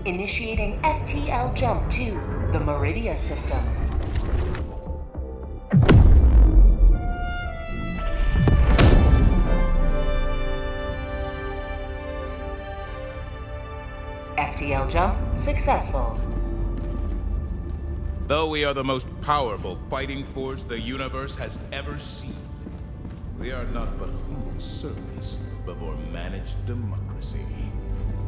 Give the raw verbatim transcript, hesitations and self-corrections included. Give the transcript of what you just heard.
Initiating F T L jump to the Meridia system. F T L jump successful. Though we are the most powerful fighting force the universe has ever seen, we are not but humble servants before managed democracy.